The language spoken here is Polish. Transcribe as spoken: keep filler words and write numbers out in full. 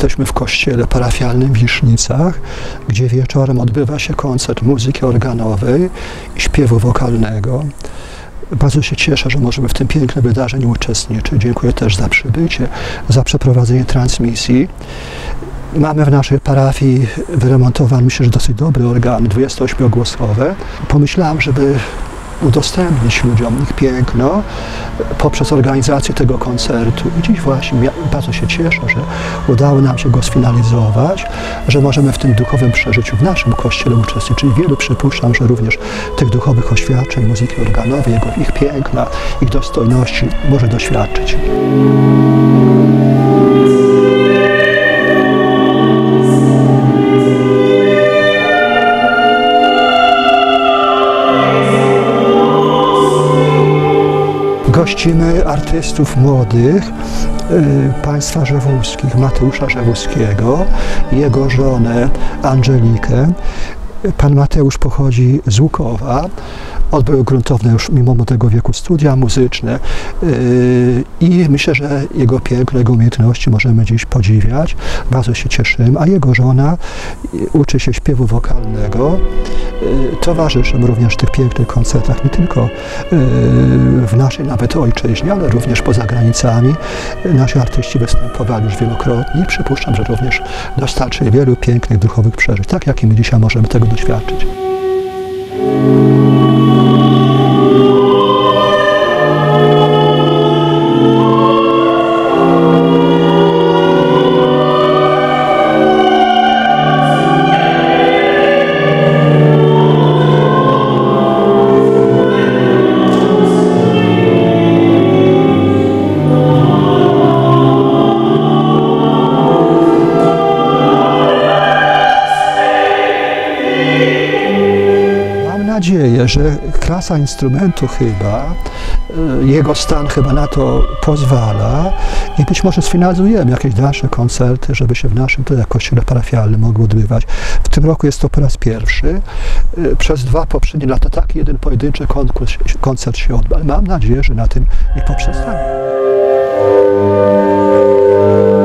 Jesteśmy w kościele parafialnym w Wisznicach, gdzie wieczorem odbywa się koncert muzyki organowej i śpiewu wokalnego. Bardzo się cieszę, że możemy w tym pięknym wydarzeniu uczestniczyć. Dziękuję też za przybycie, za przeprowadzenie transmisji. Mamy w naszej parafii wyremontowany, myślę, że dosyć dobry organ, dwudziestoośmiogłosowe. Pomyślałem, żeby udostępnić ludziom ich piękno poprzez organizację tego koncertu. I dziś właśnie bardzo się cieszę, że udało nam się go sfinalizować, że możemy w tym duchowym przeżyciu w naszym kościele uczestniczyć. Wielu przypuszczam, że również tych duchowych oświadczeń muzyki organowej, jego, ich piękna, ich dostojności może doświadczyć. Gościmy artystów młodych y, państwa rzewuskich, Mateusza Rzewuskiego i jego żonę Angelikę. Pan Mateusz pochodzi z Łukowa, odbył gruntowne już mimo młodego wieku studia muzyczne yy, i myślę, że jego piękno, jego umiejętności możemy dziś podziwiać. Bardzo się cieszymy, a jego żona uczy się śpiewu wokalnego. Yy, towarzyszy również w tych pięknych koncertach, nie tylko yy, w naszej nawet ojczyźnie, ale również poza granicami. Nasi artyści występowali już wielokrotnie. Przypuszczam, że również dostarczyli wielu pięknych duchowych przeżyć, tak jak i my dzisiaj możemy tego doświadczyć. Nadzieję, że klasa instrumentu chyba, jego stan chyba na to pozwala i być może sfinalizujemy jakieś dalsze koncerty, żeby się w naszym tutaj kościele parafialnym mogły odbywać. W tym roku jest to po raz pierwszy. Przez dwa poprzednie lata taki jeden pojedynczy konkurs, koncert się odbył, ale mam nadzieję, że na tym nie poprzestanie.